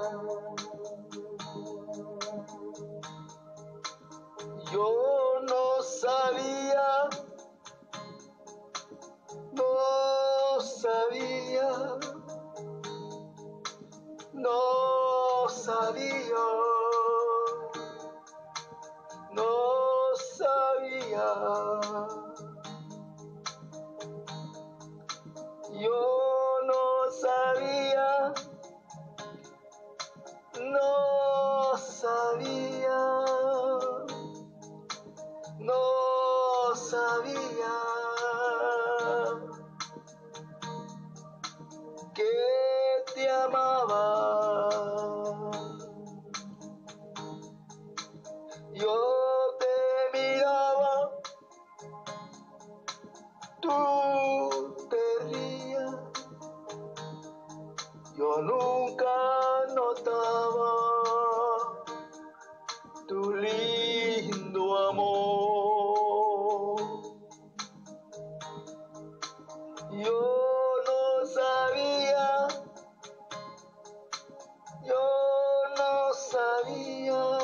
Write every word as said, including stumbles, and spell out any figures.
Yo no sabía, no sabía, no sabía, no sabía. Yo no sabía, no sabía, no sabía que te amaba. Yo te miraba, tú te rías, yo nunca notaba tu lindo amor. Yo no sabía, yo no sabía,